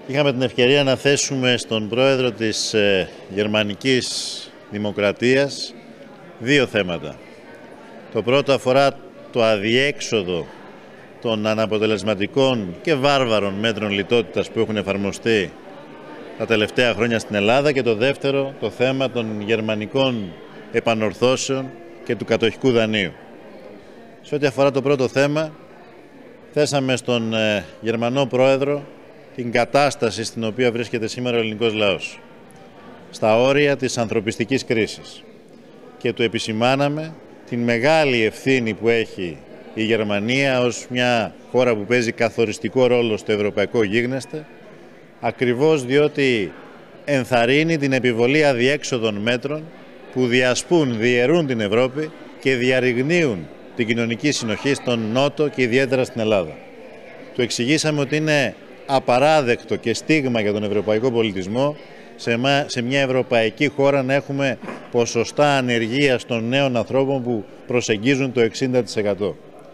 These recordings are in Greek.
Είχαμε την ευκαιρία να θέσουμε στον πρόεδρο της Γερμανικής Δημοκρατίας δύο θέματα. Το πρώτο αφορά το αδιέξοδο των αναποτελεσματικών και βάρβαρων μέτρων λιτότητας που έχουν εφαρμοστεί τα τελευταία χρόνια στην Ελλάδα, και το δεύτερο το θέμα των γερμανικών επανορθώσεων και του κατοχικού δανείου. Σε ό,τι αφορά το πρώτο θέμα, θέσαμε στον Γερμανό πρόεδρο την κατάσταση στην οποία βρίσκεται σήμερα ο ελληνικός λαός, στα όρια της ανθρωπιστικής κρίσης, και του επισημάναμε την μεγάλη ευθύνη που έχει η Γερμανία ως μια χώρα που παίζει καθοριστικό ρόλο στο ευρωπαϊκό γίγνεσθε, ακριβώς διότι ενθαρρύνει την επιβολή αδιέξοδων μέτρων που διαιρούν την Ευρώπη και διαρριγνύουν την κοινωνική συνοχή στον Νότο και ιδιαίτερα στην Ελλάδα. Του εξηγήσαμε ότι είναι απαράδεκτο και στίγμα για τον ευρωπαϊκό πολιτισμό σε μια ευρωπαϊκή χώρα να έχουμε ποσοστά ανεργίας των νέων ανθρώπων που προσεγγίζουν το 60%.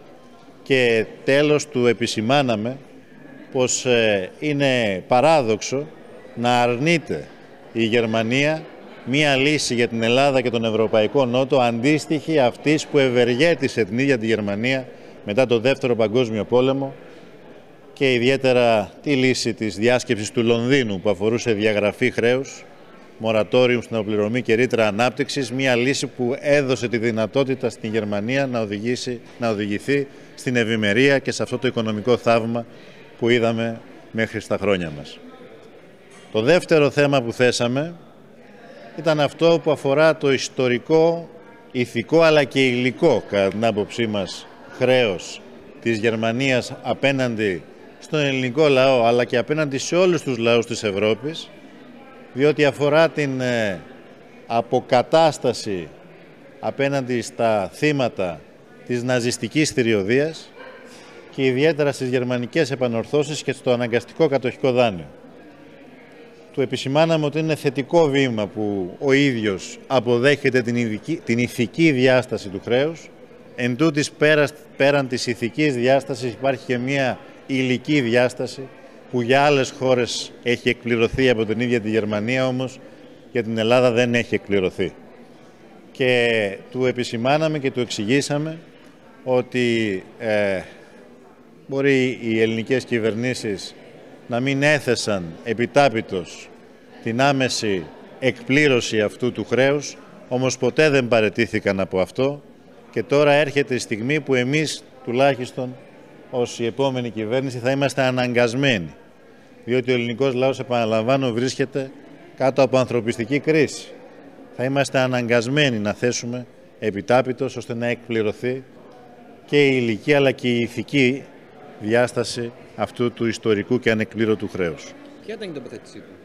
Και τέλος του επισημάναμε πως είναι παράδοξο να αρνείται η Γερμανία μία λύση για την Ελλάδα και τον Ευρωπαϊκό Νότο αντίστοιχη αυτής που ευεργέτησε την ίδια τη Γερμανία μετά το Δεύτερο Παγκόσμιο Πόλεμο, και ιδιαίτερα τη λύση της διάσκεψης του Λονδίνου που αφορούσε διαγραφή χρέους, μορατόριου στην αποπληρωμή και ρήτρα ανάπτυξης, μία λύση που έδωσε τη δυνατότητα στην Γερμανία να οδηγηθεί στην ευημερία και σε αυτό το οικονομικό θαύμα που είδαμε μέχρι στα χρόνια μας. Το δεύτερο θέμα που θέσαμε ήταν αυτό που αφορά το ιστορικό, ηθικό αλλά και υλικό, κατά την άποψή μας, χρέος της Γερμανίας απέναντι στον ελληνικό λαό αλλά και απέναντι σε όλους τους λαούς της Ευρώπης, διότι αφορά την αποκατάσταση απέναντι στα θύματα της ναζιστικής θηριωδίας και ιδιαίτερα στις γερμανικές επανορθώσεις και στο αναγκαστικό κατοχικό δάνειο. Του επισημάναμε ότι είναι θετικό βήμα που ο ίδιος αποδέχεται την ηθική διάσταση του χρέους. Εν τούτης, πέραν της ηθικής διάστασης υπάρχει και μια υλική διάσταση που για άλλες χώρες έχει εκπληρωθεί από την ίδια τη Γερμανία, όμως για την Ελλάδα δεν έχει εκπληρωθεί. Και του επισημάναμε και του εξηγήσαμε ότι μπορεί οι ελληνικές κυβερνήσεις να μην έθεσαν επιτάπητος την άμεση εκπλήρωση αυτού του χρέους, όμως ποτέ δεν παραιτήθηκαν από αυτό, και τώρα έρχεται η στιγμή που εμείς τουλάχιστον ως η επόμενη κυβέρνηση θα είμαστε αναγκασμένοι, διότι ο ελληνικός λαός, επαναλαμβάνω, βρίσκεται κάτω από ανθρωπιστική κρίση. Θα είμαστε αναγκασμένοι να θέσουμε επιτάπητος ώστε να εκπληρωθεί και η υλική αλλά και η ηθική διάσταση αυτού του ιστορικού και ανεκπλήρωτου χρέους. Ποια ήταν η τοποθέτησή του?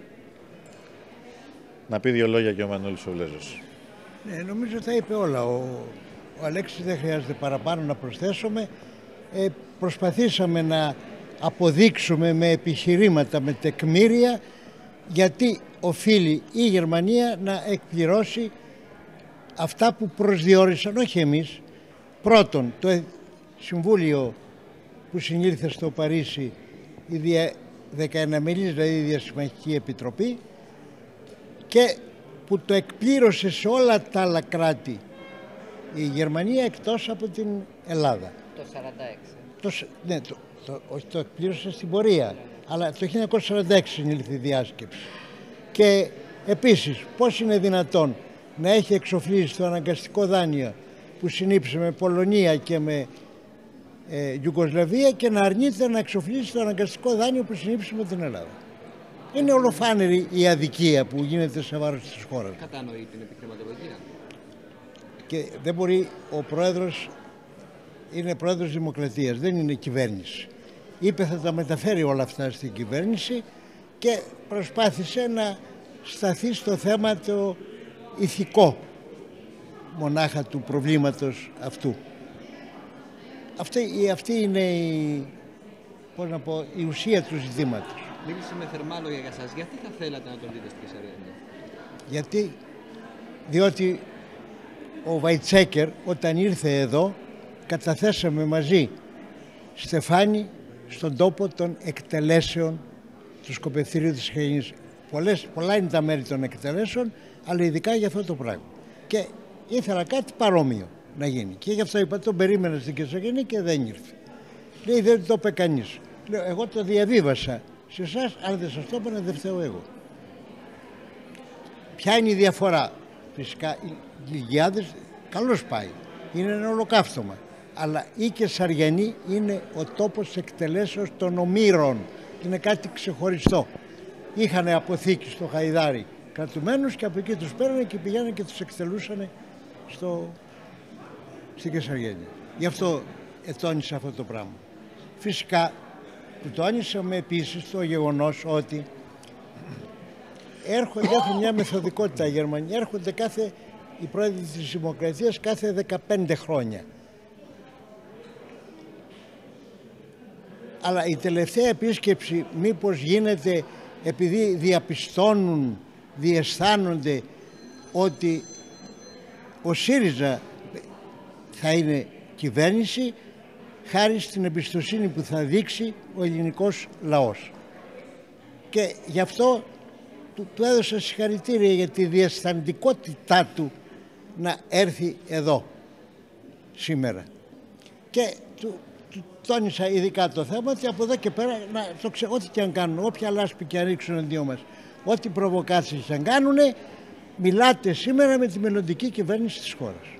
Να πει δύο λόγια και ο Μανώλης ο Βλέζος. Ναι, νομίζω τα είπε όλα. Ο Αλέξης δεν χρειάζεται παραπάνω να προσθέσουμε. Προσπαθήσαμε να αποδείξουμε με επιχειρήματα, με τεκμήρια, γιατί οφείλει η Γερμανία να εκπληρώσει αυτά που προσδιορίσαν, όχι εμείς. Πρώτον, το Συμβούλιο που συνήλθε στο Παρίσι, η 19μελής, δηλαδή η Διασυμμαχική Επιτροπή, και που το εκπλήρωσε σε όλα τα άλλα κράτη η Γερμανία εκτός από την Ελλάδα. Το 1946. Ναι, όχι, το εκπλήρωσε στην πορεία, αλλά το 1946 συνήλθε η διάσκεψη. Και επίσης, πώς είναι δυνατόν να έχει εξοφλήσει το αναγκαστικό δάνειο που συνήψε με Πολωνία και με Ιουγκοσλαβία και να αρνείται να εξοφλήσει το αναγκαστικό δάνειο που συνήψε με την Ελλάδα? Είναι ολοφάνερη η αδικία που γίνεται σε βάρος της χώρας. Κατανοεί την επιχειρηματολογία. Και δεν μπορεί, ο πρόεδρος είναι πρόεδρος Δημοκρατίας, δεν είναι κυβέρνηση. Είπε θα τα μεταφέρει όλα αυτά στην κυβέρνηση και προσπάθησε να σταθεί στο θέμα το ηθικό μονάχα του προβλήματος αυτού. Αυτή είναι η ουσία του ζητήματος. Μίλησε με θερμά λόγια για σας. Γιατί θα θέλατε να τον δείτε στη Κεσαρία? Διότι ο Βαϊτσέκερ όταν ήρθε εδώ καταθέσαμε μαζί στεφάνι στον τόπο των εκτελέσεων του σκοπευτηρίου της Αιγαίας. Πολλά είναι τα μέρη των εκτελέσεων, αλλά ειδικά για αυτό το πράγμα. Και ήθελα κάτι παρόμοιο να γίνει. Και γι' αυτό είπα, τον περίμενα στην Κεσσαγενή και δεν ήρθε. Λέει, δεν το είπε κανείς. Λέω, εγώ το διαβίβασα σε εσάς, αν δεν σας το είπα, δεν φταίω εγώ. Ποια είναι η διαφορά? Φυσικά οι Λυγιάδες καλώς πάει. Είναι ένα ολοκαύτωμα. Αλλά η Κεσαριανή είναι ο τόπος εκτελέσεως των ομήρων. Είναι κάτι ξεχωριστό. Είχαν αποθήκη στο Χαϊδάρι κρατουμένους και από εκεί τους παίρνανε και πηγαίνανε και τους εκτελούσαν στην Κεσαριανή. Γι' αυτό ετώνησα αυτό το πράγμα. Φυσικά που τόνισαμε επίσης το γεγονός ότι έχουν μια μεθοδικότητα οι Γερμανοί. Έρχονται οι πρόεδροι της Δημοκρατίας κάθε 15 χρόνια. Αλλά η τελευταία επίσκεψη μήπως γίνεται επειδή διαπιστώνουν, διαισθάνονται ότι ο ΣΥΡΙΖΑ θα είναι κυβέρνηση χάρη στην εμπιστοσύνη που θα δείξει ο ελληνικός λαός. Και γι' αυτό του έδωσα συγχαρητήρια για τη διαισθαντικότητά του να έρθει εδώ σήμερα. Και του τόνισα ειδικά το θέμα ότι από εδώ και πέρα ό,τι και αν κάνουν, όποια λάσπη και αν ρίξουν αντίο μας, ό,τι προβοκάσεις αν κάνουν, μιλάτε σήμερα με τη μελλοντική κυβέρνηση της χώρας.